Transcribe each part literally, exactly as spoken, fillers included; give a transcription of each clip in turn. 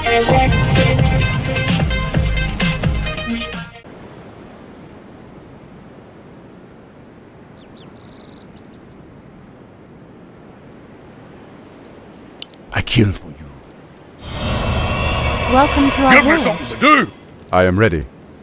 I kill for you. Welcome to our Give me village. something to do! I am ready.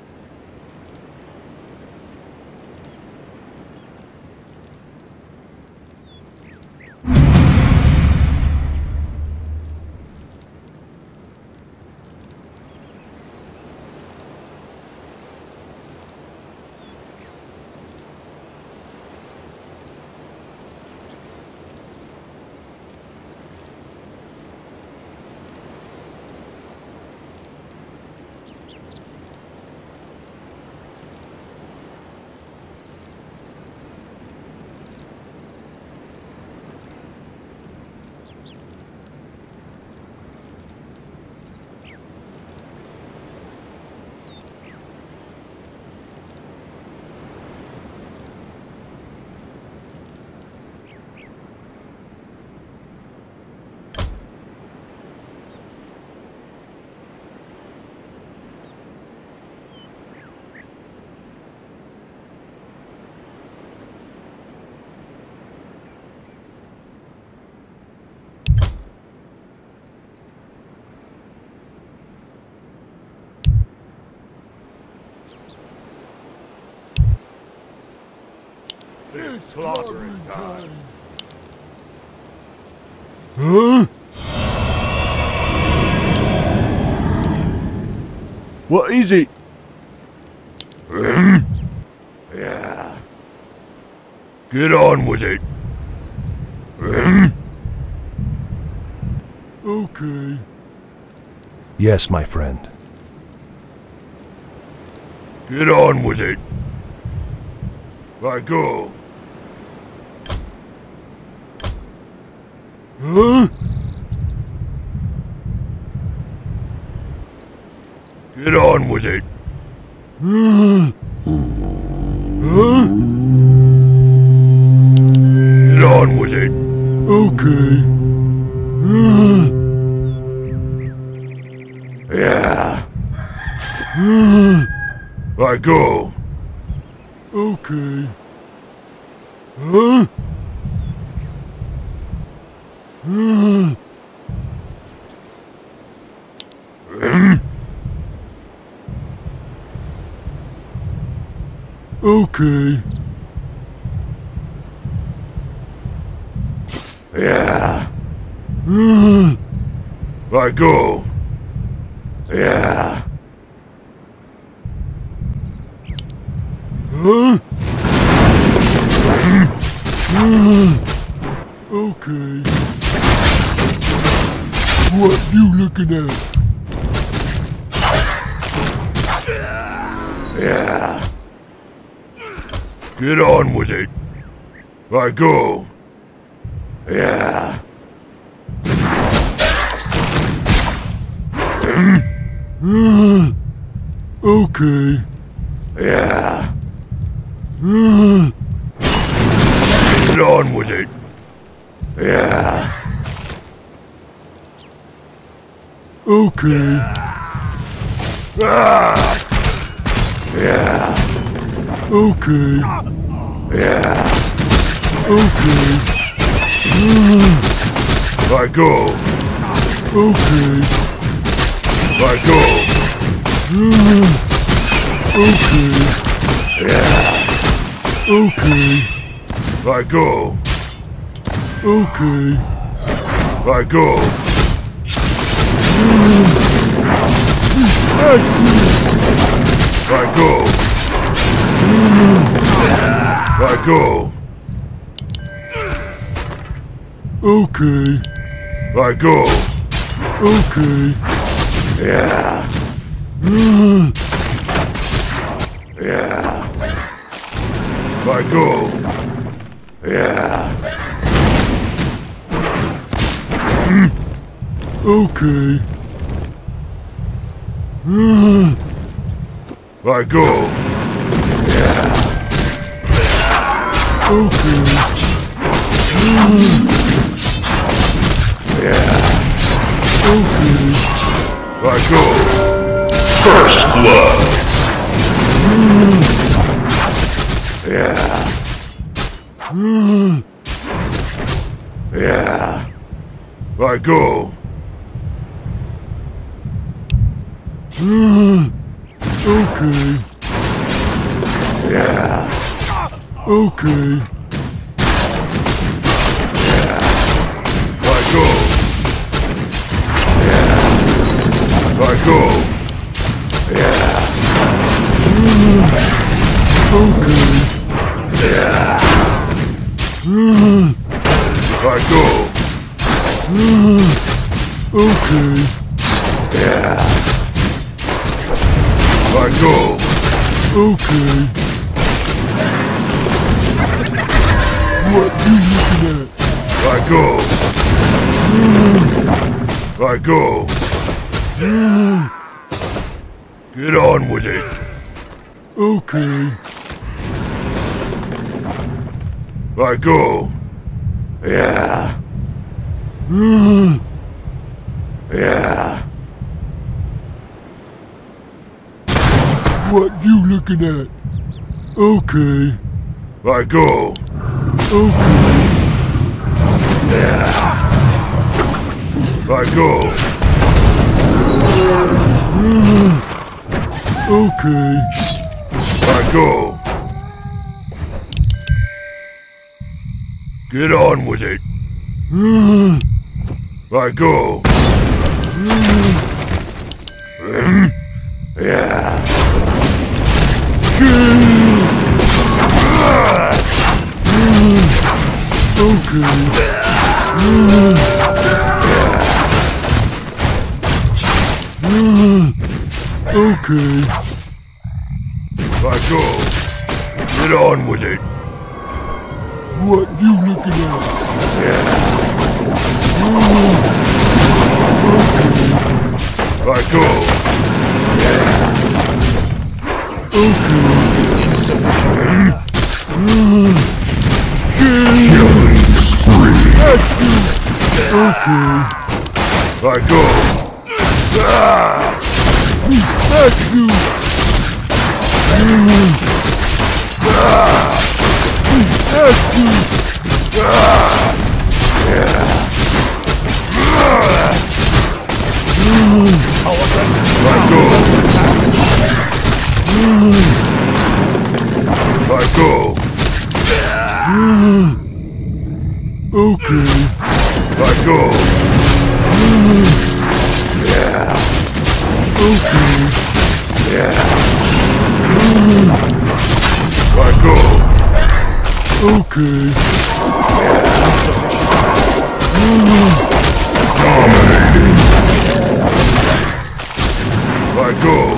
It's slaughtering time. Huh? What is it? Yeah. Get on with it. Okay. Yes, my friend. Get on with it. I go. Huh? Get on with it. Huh? Huh? Get on with it. Okay. Huh? Yeah. Huh? I go. Okay. Huh? Huh? Okay. Yeah. Huh? I go. Yeah. Huh? Okay. What you looking at? Yeah. Get on with it. I go. Yeah. Okay. Yeah. Get on with it. Yeah. Okay. Ah! Yeah. Okay. Yeah. Okay. I go. Okay. I go. Okay. Yeah. Okay. I go. Okay. I go. I go. I go. Okay. I go. Okay. Yeah. Yeah. I go. Yeah. Okay. I go. Yeah. Okay. Yeah. Okay. I go. First blood. Yeah. Yeah. I go. Okay. Yeah. Okay. I go. Yeah. I go. Yeah. Okay. Yeah. I go. Okay. Yeah. I go. Okay. What you looking at? I go. I go. Get on with it. Okay. I go. Yeah. Yeah. What you looking at? Okay. I go. Okay. Yeah. I go. Okay. I go. Get on with it. I go. Yeah. Okay. Okay. I go. Get on with it. What you looking at? Yeah. I go. Okay. Killing spree. That's you. Okay. I go. Ah! That's you. That's you. I go. I go. Okay. I go. Yeah. Okay. Yeah. I go. Okay. Dominating. I go.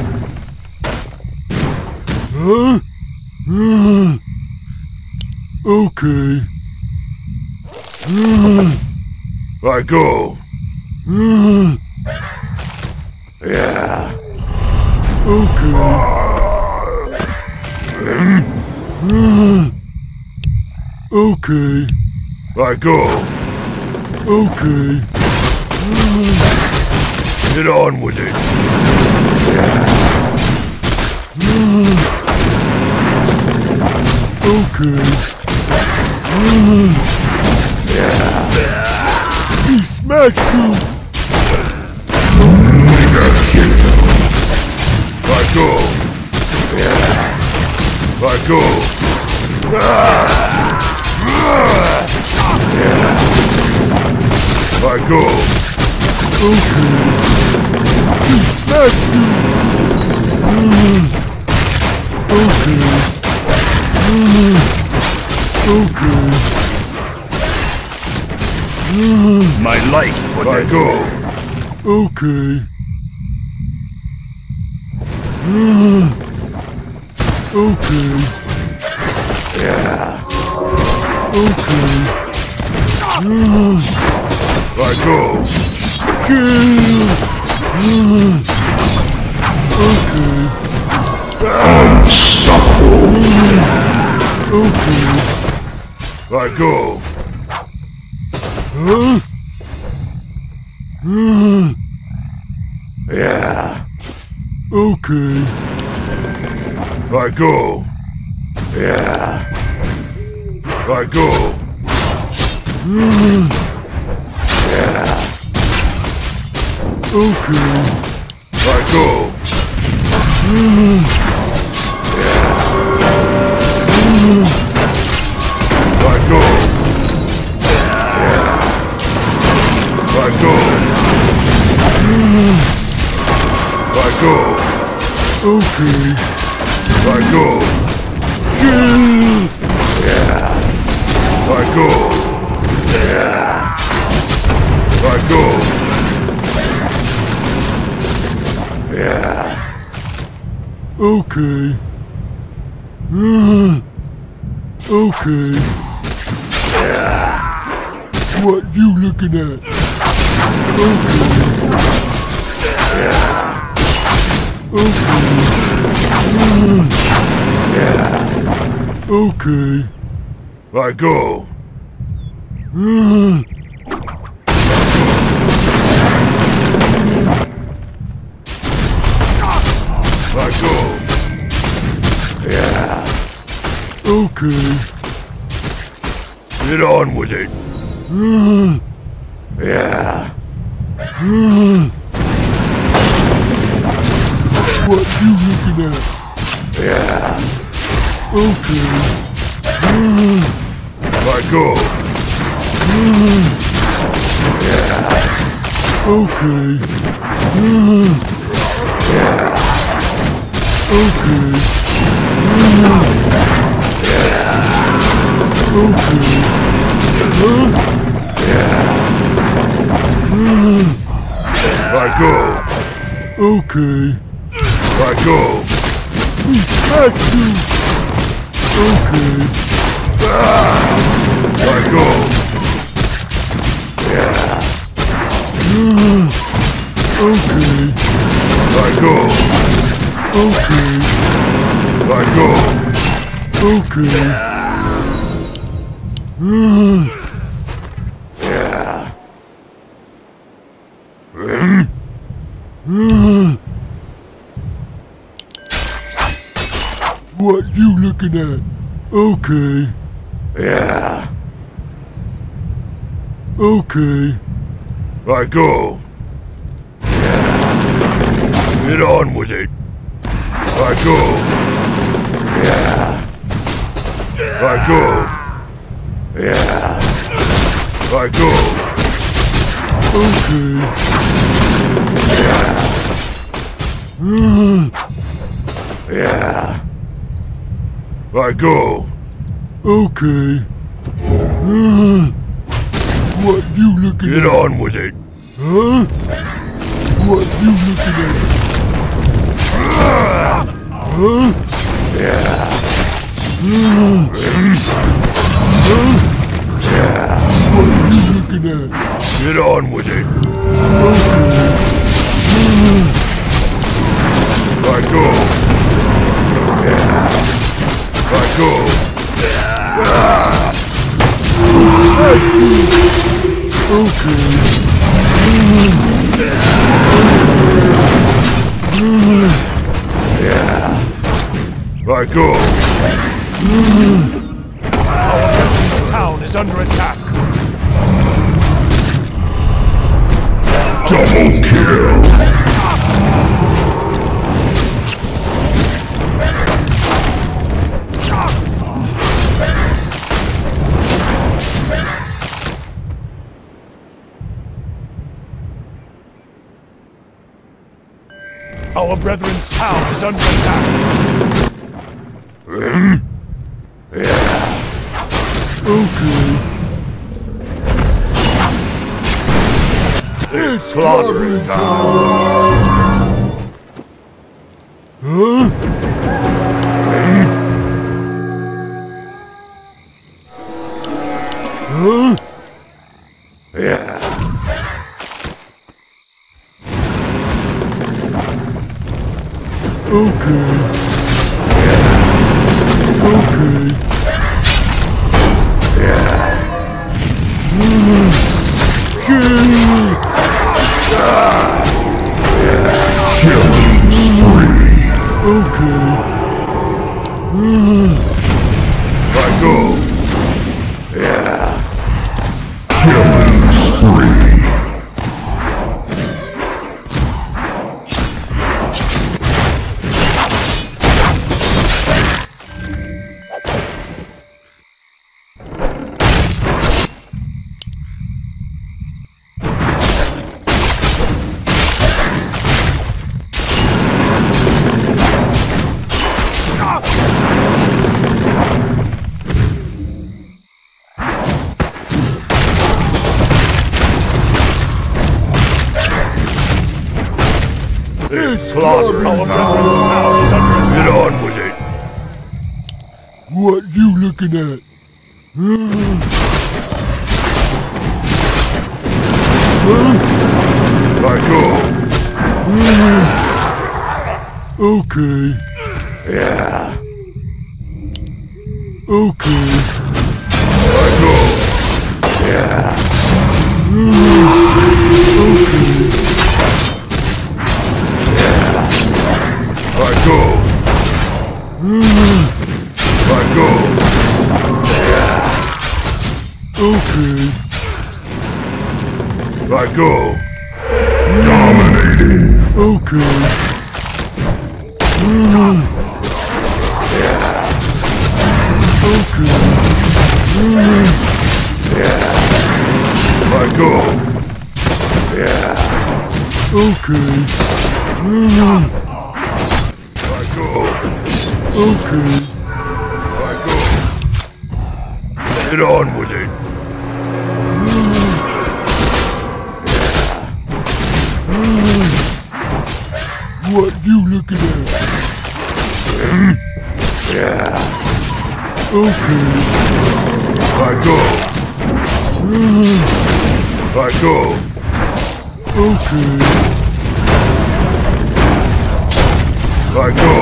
Huh? Okay. I go. Yeah. Okay. Okay. I go. Okay. Get on with it. Okay. He smashed you. I go. Yeah. I go. Ah! Yeah. I go. Okay. He smashed you. Okay. Okay. My life for I this. go. Okay. Okay. Yeah. Okay. I go. Kill. Okay. Unstoppable. Okay. I go. Huh? Yeah. Okay. I go. Yeah. I go. Yeah. Okay. I go. Yeah. I go. Yeah. I go. I go. Okay. I go. Yeah. I go. Yeah. I go. Yeah. Okay. Okay. What you looking at? Okay. Okay. Okay. I go. I go. Yeah. Okay. Get on with it. Yeah. What you looking at? Yeah. Okay. I go. Yeah. Okay. Yeah. Okay. Okay. I go. Okay. I go. That's you. Okay. I go. Yeah. Okay. I go. Okay. I go. Okay. Yeah. Hmm? What you looking at? Okay. Yeah. Okay. I go. Yeah. Get on with it. I go. Yeah. I go. Yeah. I go. Okay. Yeah. I go. Okay. What you looking Get at? on with it. Huh? What you looking at? Huh? Yeah. Yeah. What you looking at? Get on with it. Okay. I go. Yeah. I go. Okay. Yeah. I go. Our town is under attack. Double kill. Our brethren's town is under attack. Hmm? Yeah. Okay. It's slaughtering time. Huh? Huh? Yeah. Okay. Okay. Yeah. Kill! Yeah. Slaughter. Our brethren's town is under attack. Get on with it. What you looking at? I go. Okay. Yeah. Okay. I go. Yeah. Okay. I go. I go. Okay. I go. Dominating. Okay. Okay. I go. Yeah. Okay. I go. Okay. I go. Get on with it. What you looking at? Yeah. Okay. I go. I go. Okay. I go.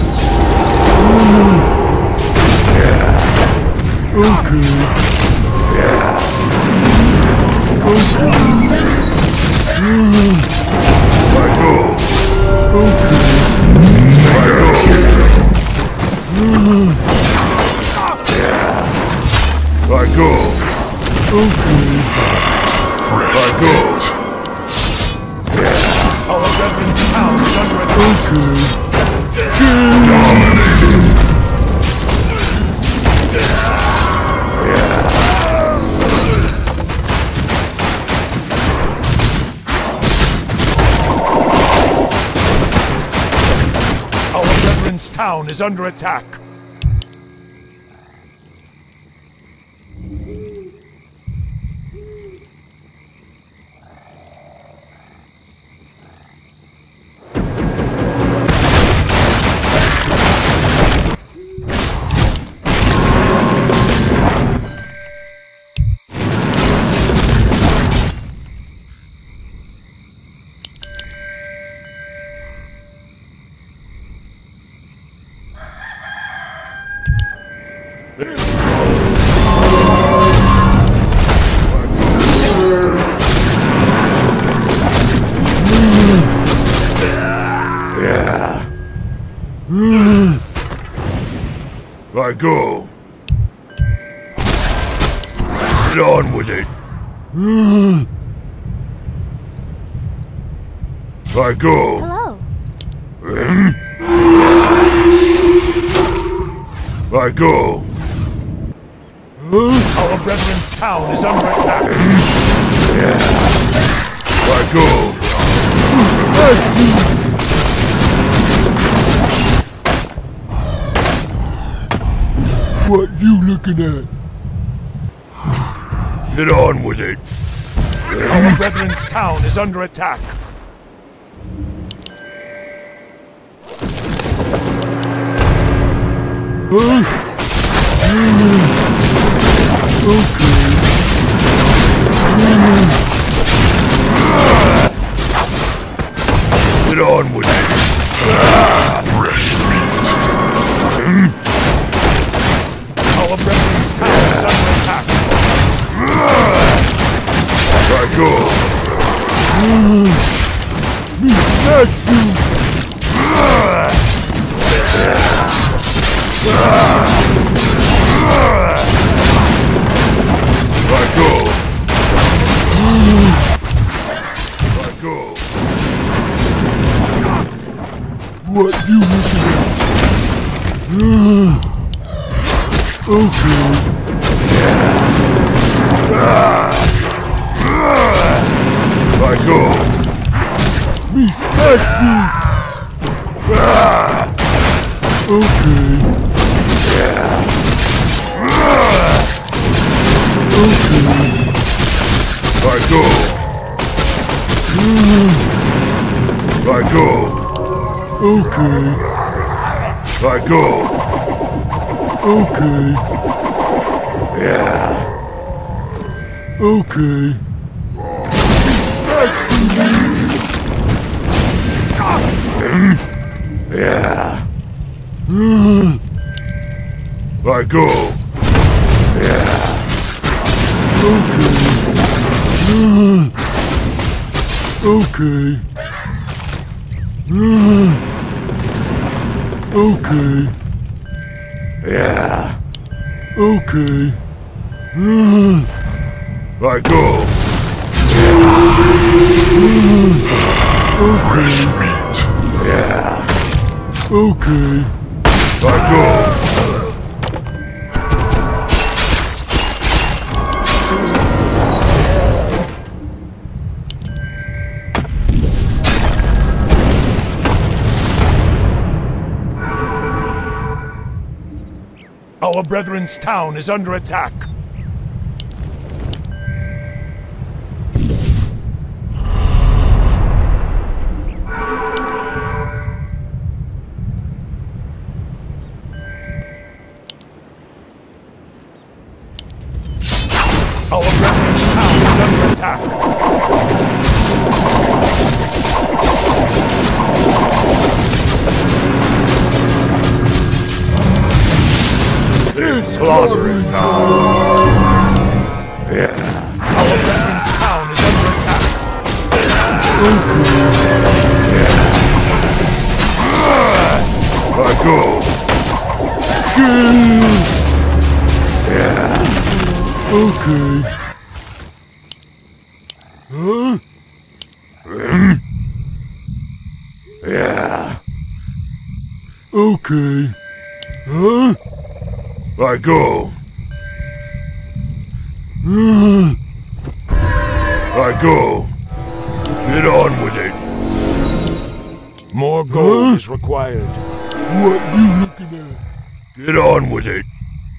Okay. Yeah. Okay. I go. Okay. I go. Yeah. I go. Okay. I go. Our brethren's town is under attack. Okay. Dominating. Our brethren's town is under attack. Yeah. I go. Get on with it. I go. Hello. I go. Our brethren's town is under attack. I go. What you looking at? Get on with it. Our brethren's town is under attack. Huh? Okay. Get on with it. Fresh meat. Our brethren's town is under attack. I go. Me snatch you! I go. I go. What you looking at? Okay. I go. Me snatch you! Okay. Okay. I go. I go. Okay. I go. Okay. Yeah. Okay. Yeah. Uh, I go. Yeah. okay. Uh, okay. Uh, okay. Yeah. Okay. Uh, I go. okay. Yeah. Okay. I go. Our brethren's town is under attack. Our brethren's town is under attack. It's slaughtering time. Yeah. Our brethren's town is under attack. I go. Yeah. Okay. Huh? Yeah. Okay. Huh? I go. Uh, I go. Get on with it. More gold Huh? is required. what you looking at? Get on with it.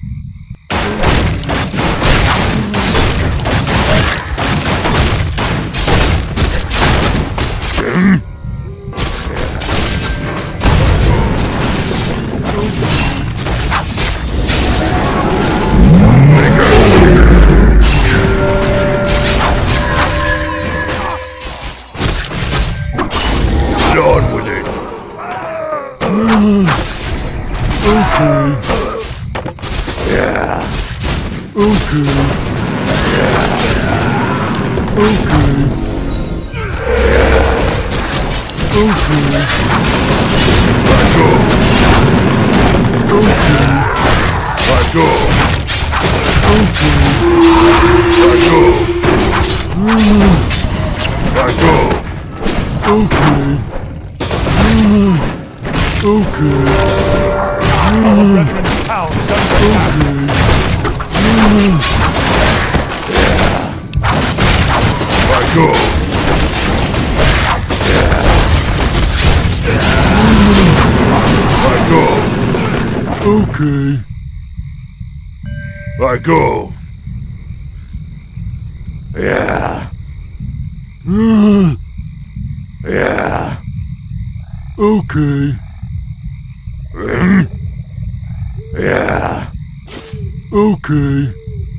Get on with it. Okay. Yeah. Okay. Okay. Okay. I go. Okay. I go. Okay. I go. I go. Okay. Uh, okay. Our brethren's town is under attack. I go. I go. Okay. I go. Yeah. Uh, Yeah. okay. Yeah. Okay.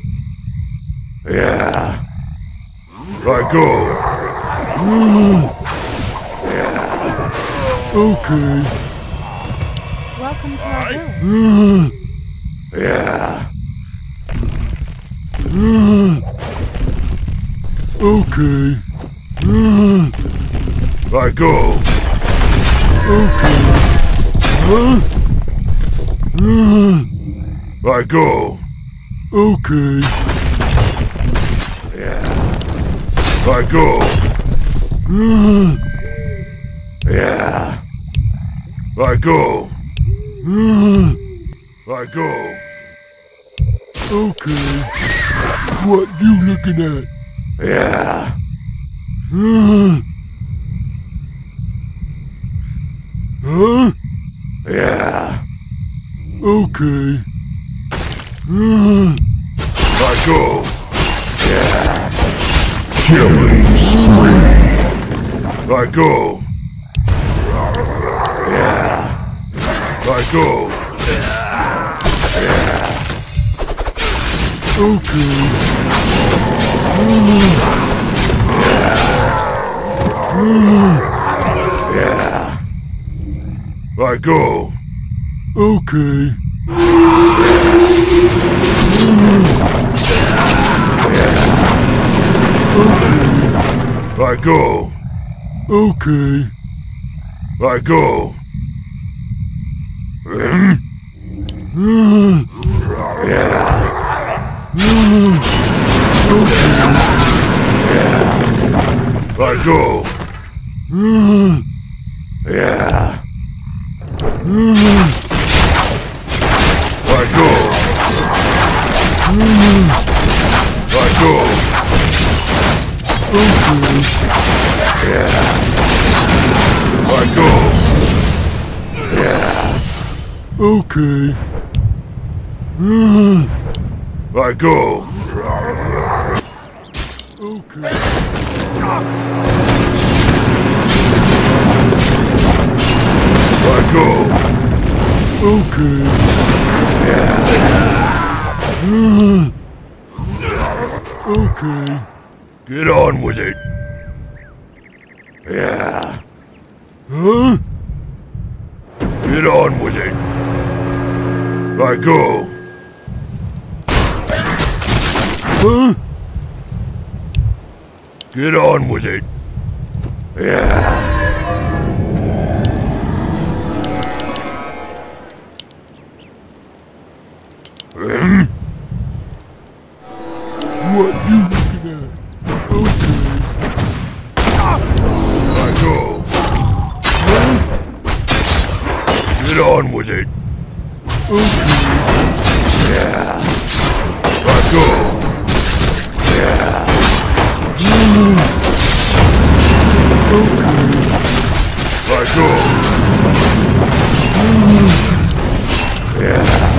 Yeah. I go. Okay. Welcome to our village. Uh, Yeah. uh, okay. Uh, I go. okay. Huh? Uh, I go. okay. Yeah. I go. Uh, Yeah. I go. uh, I go. okay. What you looking at? Yeah. Uh, huh? Yeah. Okay. Uh, I go. Yeah. killing spree. I go. I go. Yeah. I go. Okay. I go. Okay. I go. I go. Yeah. I go. I go. Yeah. I go. Yeah. Okay. I go. Okay. I go. Okay. Okay. Get on with it. Yeah. Huh? Get on with it. I go. Huh? Get on with it. Yeah. Hmm? What you looking at? Okay. I go. Get on with it. Okay. Yeah. I go. Yeah. I go. Yeah.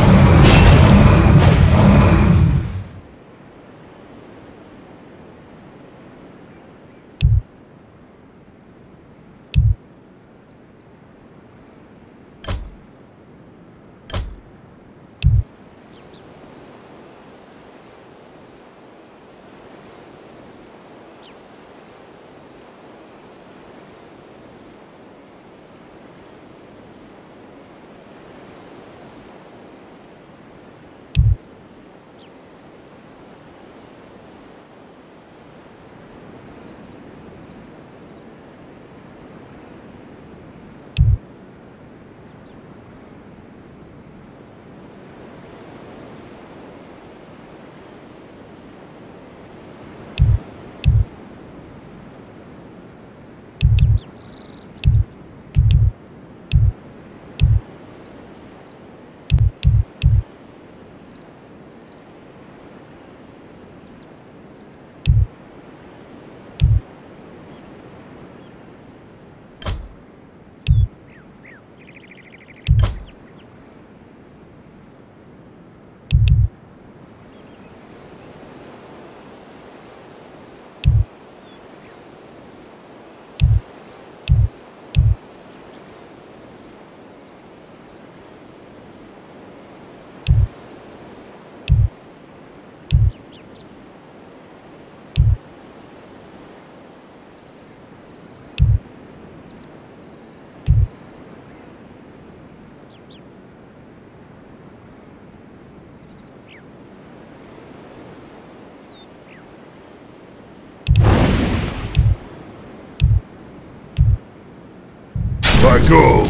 I go.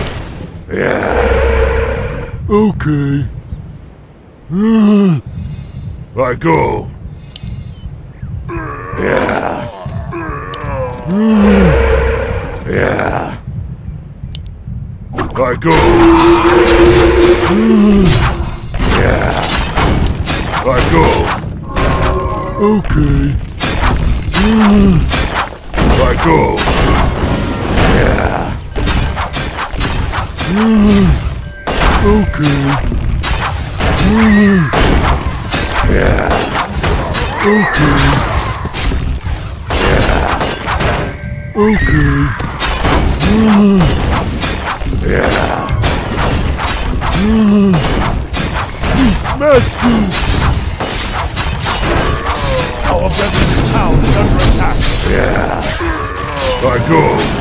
Yeah. Okay. I go. Yeah. Yeah. I go. Yeah. I go. Okay. I go. Yeah. Okay. Yeah. Okay. Yeah. Okay. Yeah. Smash you! Our brethren's town is under attack. Yeah. I go.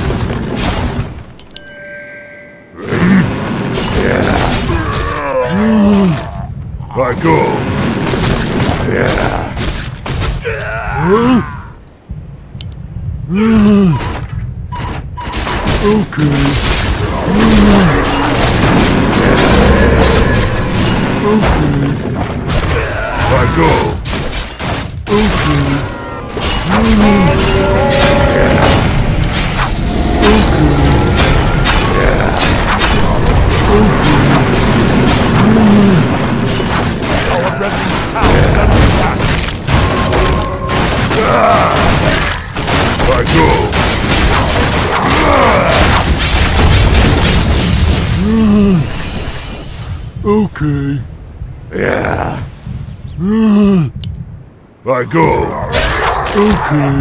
Yeah. I go. Yeah. Huh? Okay. Okay. I go. Okay. Our brethren's town is under attack. I go. Okay. Yeah. I go. Okay.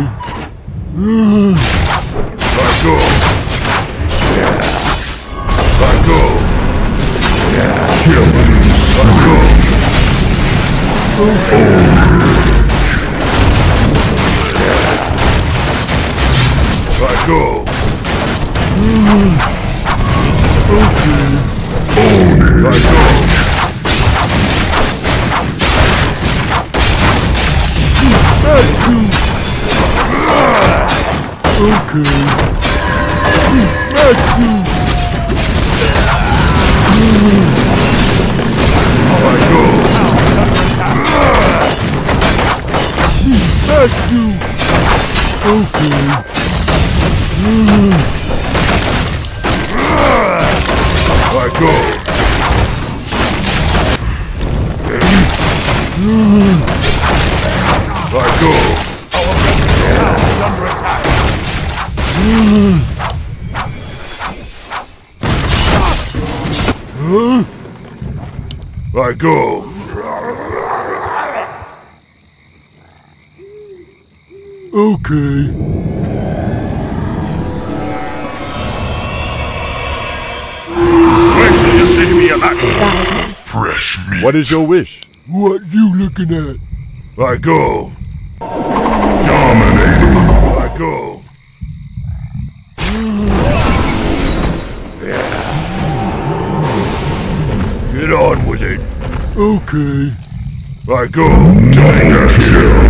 I go. Yeah. I go. Yeah. Kill me. I go. Okay. I go. Okay. I go. Smash you! Okay. Smash you! I go. Smash you! Okay. I go. I go. Our brethren's town is under attack. Huh? I go. Okay. Send me a back. Fresh meat. What is your wish? What you looking at? I go. Dominating. I go. Yeah. Get on with it. Okay. I go. Double kill.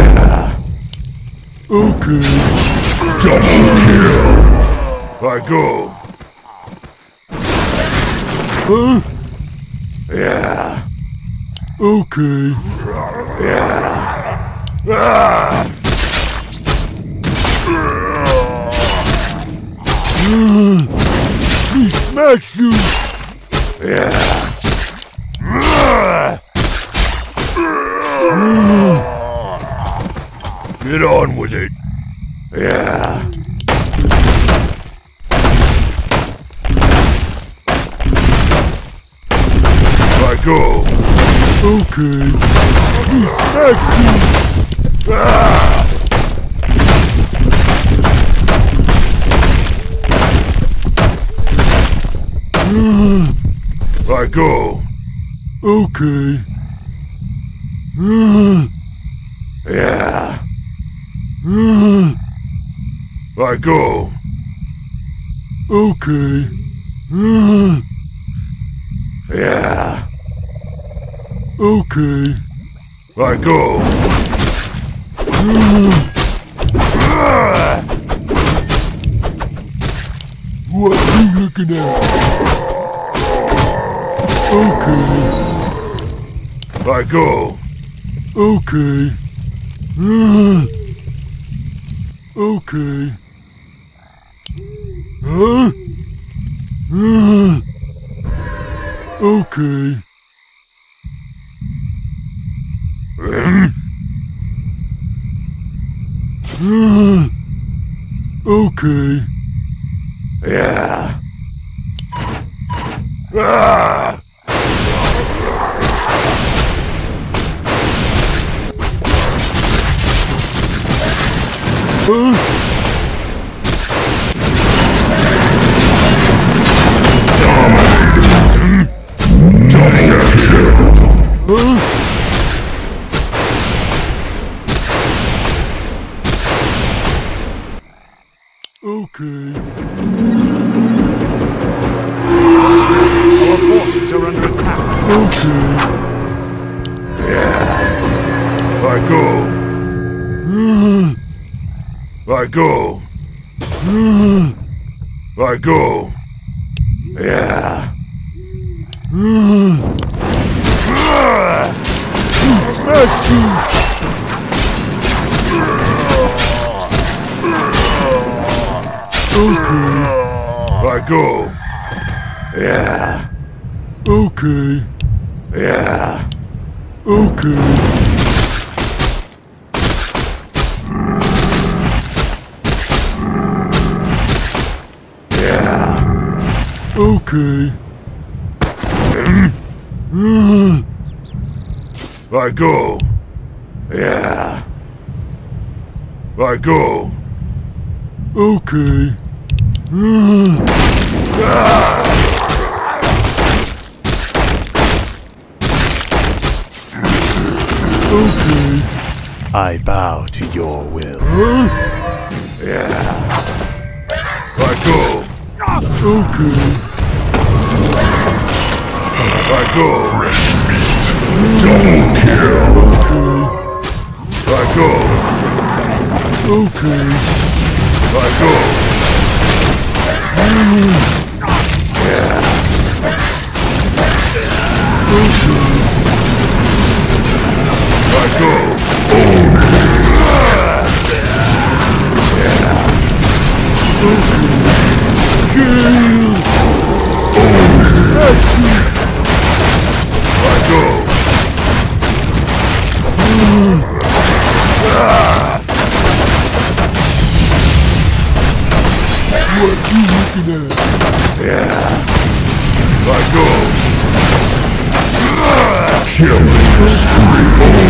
Okay. Double kill. I go. Huh? Yeah. Okay. Yeah. Ah! He smashed you! Yeah. Get on with it. Yeah. I go. Okay. He smashed you! Ah! I go. Okay. Yeah. I go. Okay. Yeah. Okay. I go. What you looking at? Okay. I go. Okay. Okay. Huh? Okay. Okay. Yeah. Ah! Huh? Double Okay. Our forces are under attack. Okay. Yeah. I go. I go. I go. Yeah. Okay. I go. Yeah. Okay. Yeah. Okay. Yeah. Okay. I go. Yeah. I go. Okay. Okay. I bow to your will. Yeah. I go. Okay. I go. Fresh meat. Double kill. I go. Okay. I go. Yeah. I go. I go. What you looking at? Yeah. I go. Killing spree.